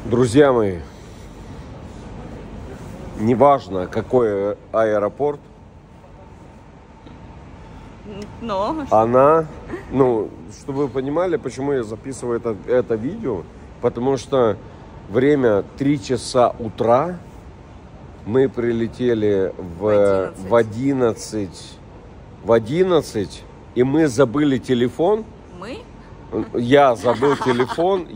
Друзья мои, неважно какой аэропорт, Но она, чтобы вы понимали, почему я записываю это видео, потому что время 3 часа утра, мы прилетели в 11, и мы забыли телефон. мы? Я забыл телефон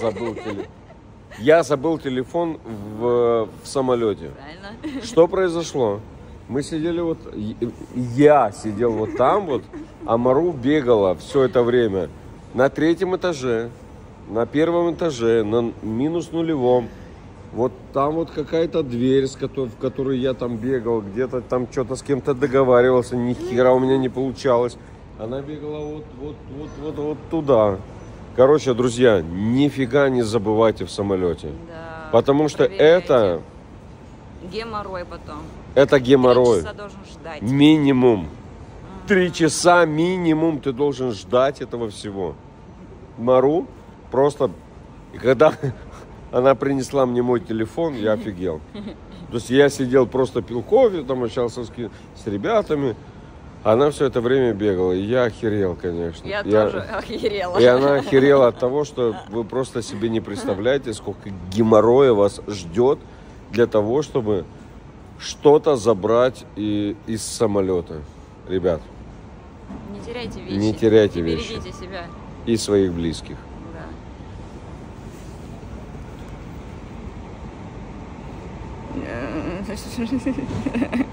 в самолете. Правильно. Что произошло? Мы сидели я сидел вот там вот, а Мару бегала все это время на 3-м этаже, на 1-м этаже, на -0. Вот там вот какая-то дверь, в которой я там бегал, где-то там что-то с кем-то договаривался, ни хера у меня не получалось. Она бегала вот туда. Короче, друзья, нифига не забывайте в самолете. Да, Потому что проверяйте. Геморрой потом. это геморрой. 3 часа должен ждать. Минимум. 3 часа минимум ты должен ждать этого всего. Мару просто... И когда она принесла мне мой телефон, я офигел. То есть я сидел, просто пил кофе, там общался с ребятами. Она все это время бегала, и я охерел, конечно. Я тоже охерела. И она охерела от того, что вы просто себе не представляете, сколько геморроя вас ждет для того, чтобы что-то забрать из самолета. Ребят, Не теряйте вещи. не теряйте вещи. Берегите себя. И своих близких. Да.